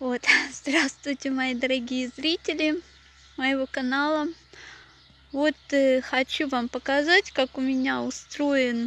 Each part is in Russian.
Вот, здравствуйте, мои дорогие зрители моего канала. Вот хочу вам показать, как у меня устроено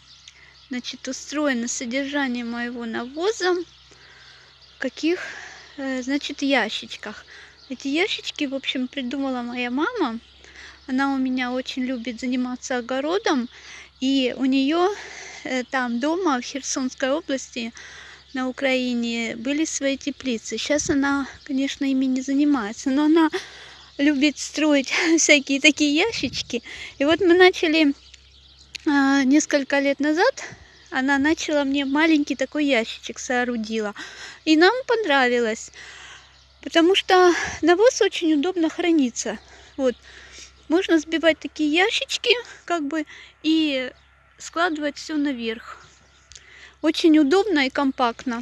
содержание моего навоза, в каких, значит, ящичках. Эти ящички, в общем, придумала моя мама. Она у меня очень любит заниматься огородом, и у нее там дома в Херсонской области на Украине были свои теплицы. Сейчас она, конечно, ими не занимается, но она любит строить всякие такие ящички. И вот мы начали несколько лет назад, она начала мне маленький такой ящичек соорудила. И нам понравилось, потому что навоз очень удобно хранится. Вот. Можно сбивать такие ящички, как бы, и складывать все наверх. Очень удобно и компактно.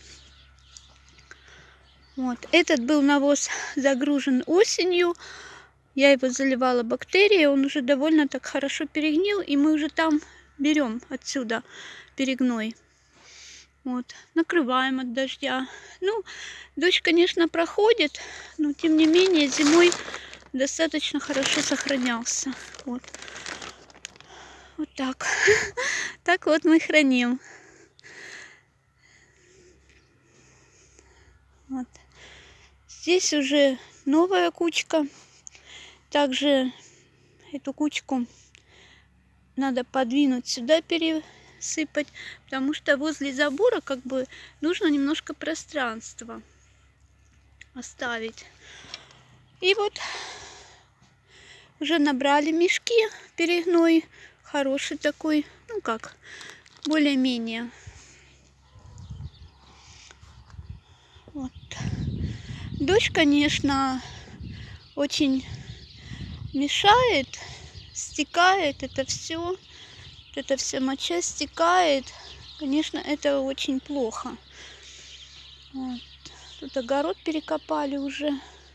Вот. Этот был навоз загружен осенью. Я его заливала бактерией. Он уже довольно так хорошо перегнил. И мы уже там берем отсюда перегной. Вот. Накрываем от дождя. Ну, дождь, конечно, проходит, но тем не менее зимой достаточно хорошо сохранялся. Вот. Вот так. Так вот мы храним. Вот. Здесь уже новая кучка. Также эту кучку надо подвинуть сюда, пересыпать, потому что возле забора как бы нужно немножко пространства оставить. И вот уже набрали мешки перегной, хороший такой, ну как, более-менее. Вот. Дождь, конечно, очень мешает, стекает это все. Эта вся моча стекает. Конечно, это очень плохо. Вот. Тут огород перекопали уже.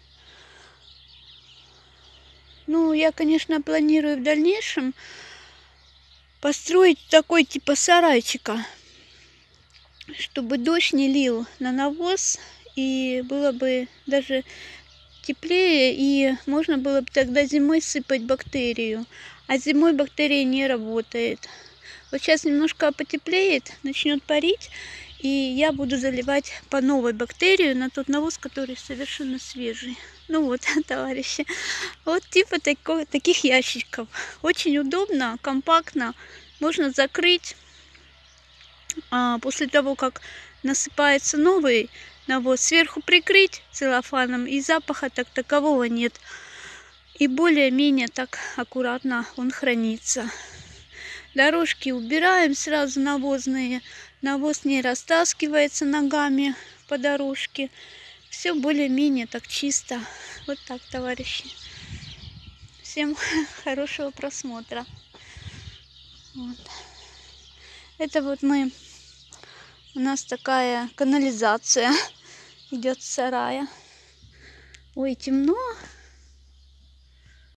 Ну, я, конечно, планирую в дальнейшем построить такой типа сарайчика, чтобы дождь не лил на навоз, и было бы даже теплее, и можно было бы тогда зимой сыпать бактерию. А зимой бактерия не работает. Вот сейчас немножко потеплеет, начнет парить, и я буду заливать по новой бактерию на тот навоз, который совершенно свежий. Ну вот, товарищи, вот типа таких ящичков. Очень удобно, компактно. Можно закрыть. После того, как насыпается новый навоз, сверху прикрыть целлофаном, и запаха так такового нет. И более-менее так аккуратно он хранится. Дорожки убираем сразу навозные. Навоз не растаскивается ногами по дорожке. Все более-менее так чисто. Вот так, товарищи. Всем хорошего просмотра. Вот. Это вот у нас такая канализация идет с сарая. Ой, темно.